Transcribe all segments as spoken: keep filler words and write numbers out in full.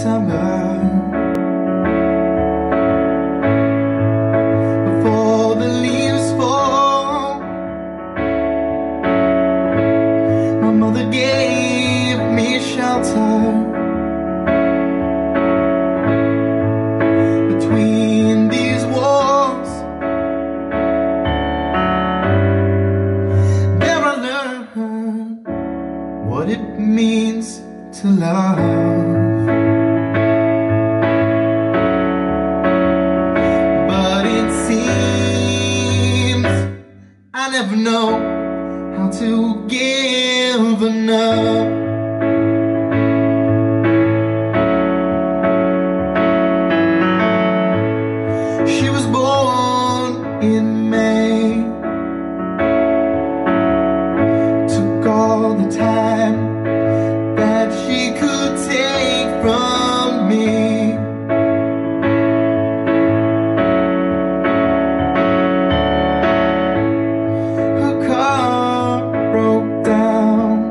September, before the leaves fall. My mother gave me shelter between these walls. There I learned what it means to love. But it seems I never know how to give enough. She was born in May, took all the time that she could take from me. Her car broke down,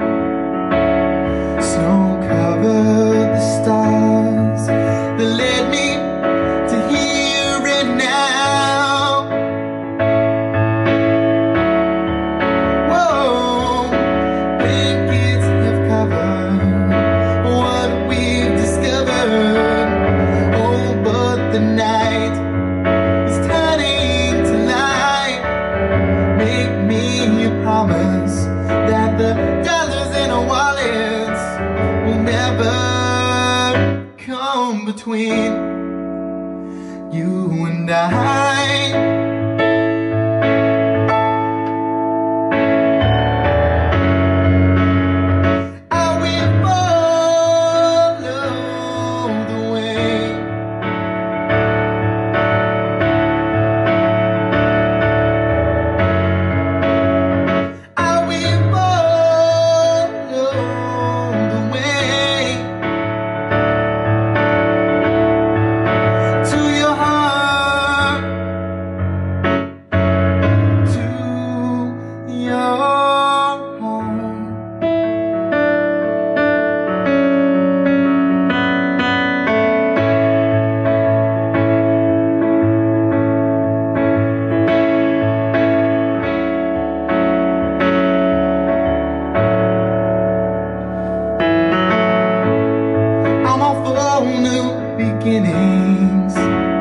snow covered the stars that led me to here and now. Whoa, blankets have covered what we've discovered. Oh, but the night is turning to light. Make me a promise that the dollars in our wallets will never come between you and I. Beginnings,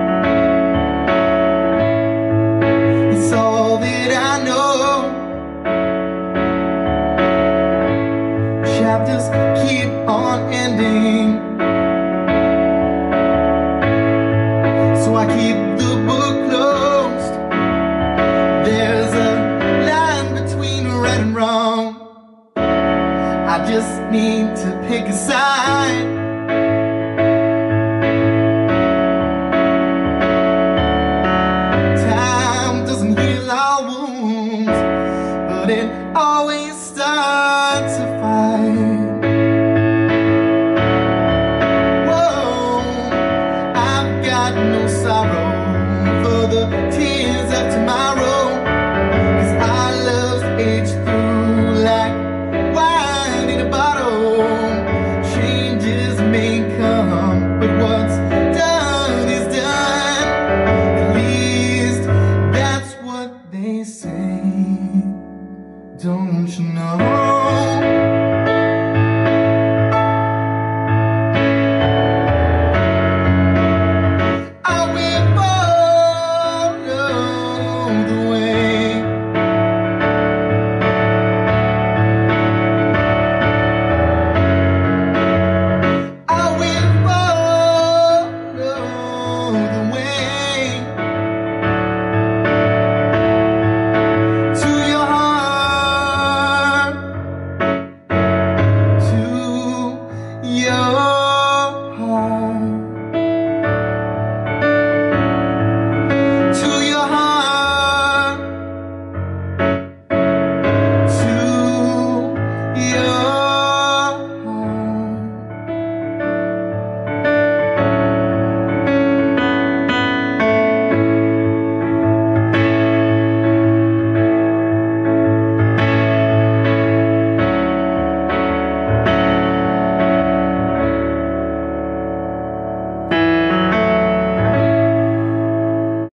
it's all that I know. Chapters keep on ending, so I keep the book closed. There's a line between right and wrong. I just need to pick a side. But it always starts to fight.